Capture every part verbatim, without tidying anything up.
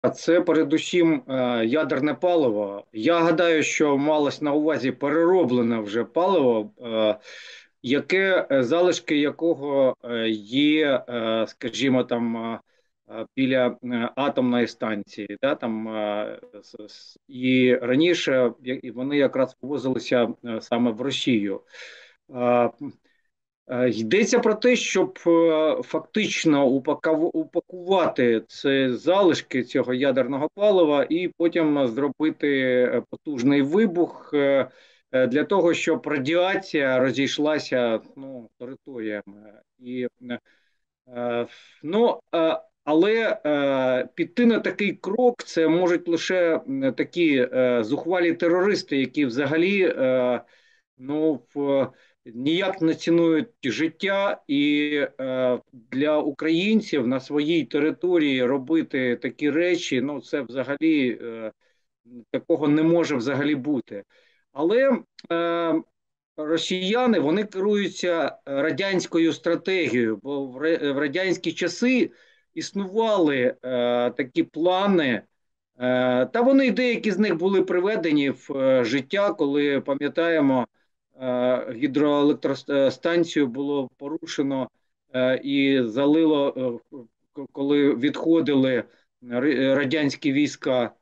Це передусім е, ядерне паливо. Я гадаю, що малось на увазі перероблене вже паливо, е, яке е, залишки якого е, є, е, скажімо, там е, е, біля е, атомної станції. Да, там, е, с- с- і раніше я- і вони якраз вивозилися е, саме в Росію. Е, Е, Йдеться про те, щоб е, фактично упакав- упакувати це залишки цього ядерного палива і потім зробити е, потужний вибух е, е, для того, щоб радіація розійшлася, ну, територіями. І, е, ну, е, але е, піти на такий крок це можуть лише м, такі е, зухвалі терористи, які взагалі е, ну, в, ніяк не цінують життя, і е, для українців на своїй території робити такі речі, ну це взагалі е, такого не може взагалі бути. Але е, росіяни вони керуються радянською стратегією, бо в ра- в радянські часи існували е, такі плани. Е, Та вони деякі з них були приведені в е, життя, коли пам'ятаємо, е, гідроелектростанцію було порушено е, і залило, е, коли відходили ра- радянські війська.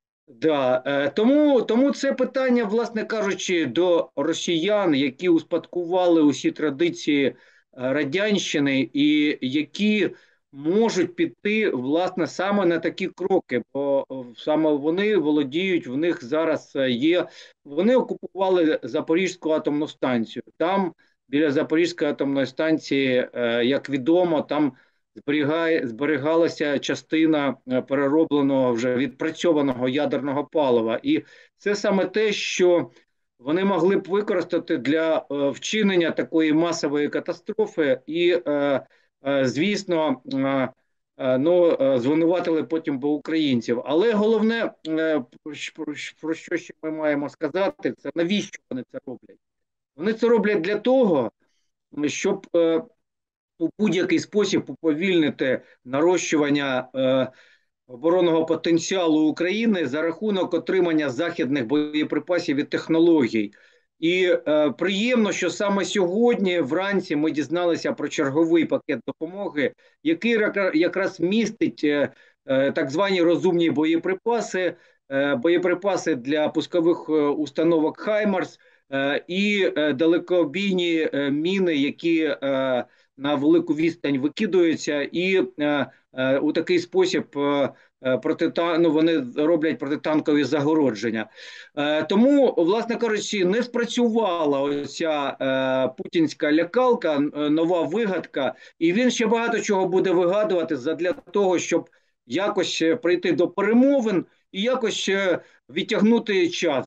Да, е, тому, тому це питання, власне кажучи, до росіян, які успадкували усі традиції е, радянщини і які можуть піти власне саме на такі кроки, бо е, саме вони володіють, в них зараз е, є. Вони окупували Запорізьку атомну станцію. Там біля Запорізької атомної станції, е, як відомо, там зберігає, зберігалася частина е, переробленого вже відпрацьованого ядерного палива. І це саме те, що вони могли б використати для е, вчинення такої масової катастрофи, і, е, е, звісно, е, е, ну, е, звинуватили потім би українців. Але головне, е, про, про що ще ми маємо сказати, це навіщо вони це роблять? Вони це роблять для того, щоб е, у будь-який спосіб уповільнити нарощування е, оборонного потенціалу України за рахунок отримання західних боєприпасів і технологій. І е, приємно, що саме сьогодні, вранці, ми дізналися про черговий пакет допомоги, який якраз містить е, е, так звані розумні боєприпаси, е, боєприпаси для пускових е, установок Хаймарс е, і е, далекобійні е, міни, які е, на велику відстань викидуються, і е, е, у такий спосіб е, е, протитан... ну, вони роблять протитанкові загородження. Е, тому, власне кажучи, не спрацювала оця е, путінська лякалка, е, нова вигадка, і він ще багато чого буде вигадувати для того, щоб якось прийти до перемовин і якось е, відтягнути час.